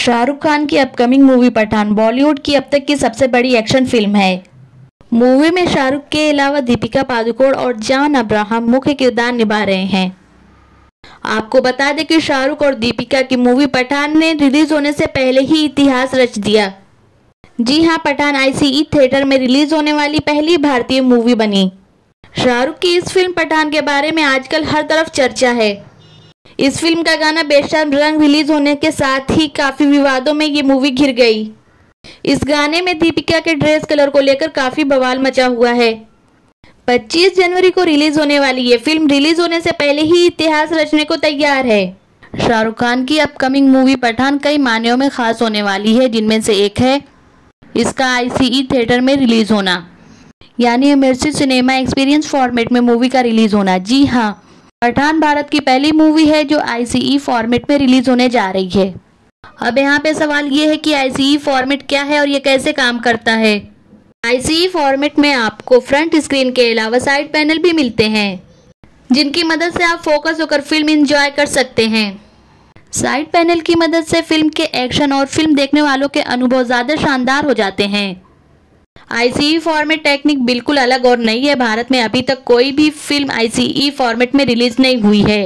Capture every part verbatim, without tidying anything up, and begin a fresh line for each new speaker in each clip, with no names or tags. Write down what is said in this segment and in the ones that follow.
शाहरुख खान की upcoming movie Pathan Bollywood की अब तक की सबसे बड़ी एक्शन फिल्म है। मूवी में शाहरुख के अलावा दीपिका पादुकोण और जॉन अब्राहम मुख्य किरदार निभा रहे हैं। आपको बता दें कि शाहरुख और दीपिका की मूवी पठान ने रिलीज होने से पहले ही इतिहास रच दिया। जी हां, पठान आईसीई थिएटर में रिलीज होने वाली पहली भारतीय मूवी बनी। शाहरुख की इस फिल्म पठान के बारे में आजकल हर तरफ चर्चा है। इस फिल्म का गाना बेशर्म रंग रिलीज होने के साथ ही काफी विवादों में ये मूवी घिर गई। इस गाने में दीपिका के ड्रेस कलर को लेकर काफी बवाल मचा हुआ है। पच्चीस जनवरी को रिलीज होने वाली ये फिल्म रिलीज होने से पहले ही इतिहास रचने को तैयार है। शाहरुख खान की अपकमिंग मूवी पठान कई मायनों में खास होने वाली है, जिनमें से एक है इसका आईसीई थिएटर में रिलीज होना, यानी इमर्सिव सिनेमा एक्सपीरियंस फॉर्मेट में मूवी का रिलीज होना। जी हाँ, पठान भारत की पहली मूवी है जो आईसीई फॉर्मेट में रिलीज होने जा रही है। अब यहाँ पे सवाल ये है कि आईसीई फॉर्मेट क्या है और ये कैसे काम करता है। आईसीई फॉर्मेट में आपको फ्रंट स्क्रीन के अलावा साइड पैनल भी मिलते हैं, जिनकी मदद से आप फोकस होकर फिल्म एंजॉय कर सकते हैं। साइड पैनल की मदद से फिल्म के एक्शन और फिल्म देखने वालों के अनुभव ज्यादा शानदार हो जाते हैं। आईसीई फॉर्मेट टेक्निक बिल्कुल अलग और नई है। भारत में अभी तक कोई भी फिल्म आईसीई फॉर्मेट में रिलीज नहीं हुई है,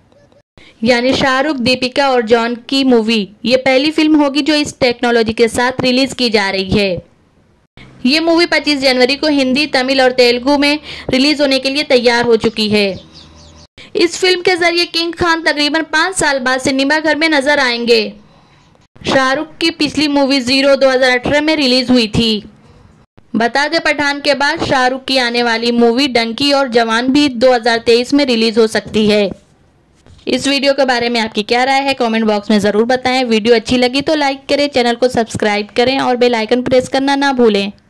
यानी शाहरुख, दीपिका और जॉन की मूवी ये पहली फिल्म होगी जो इस टेक्नोलॉजी के साथ रिलीज की जा रही है। ये मूवी पच्चीस जनवरी को हिंदी, तमिल और तेलुगु में रिलीज होने के लिए तैयार हो चुकी है। इस फिल्म के जरिए किंग खान तकरीबन पाँच साल बाद सिनेमा घर में नजर आएंगे। शाहरुख की पिछली मूवी जीरो दो हजार अठारह में रिलीज हुई थी। बता दें, पठान के बाद शाहरुख की आने वाली मूवी डंकी और जवान भी दो हजार तेईस में रिलीज हो सकती है। इस वीडियो के बारे में आपकी क्या राय है, कमेंट बॉक्स में ज़रूर बताएं। वीडियो अच्छी लगी तो लाइक करें, चैनल को सब्सक्राइब करें और बेल आइकन प्रेस करना ना भूलें।